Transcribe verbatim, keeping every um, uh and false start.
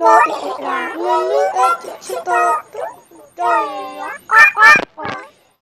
bố để là người như ếch chữ to. Rồi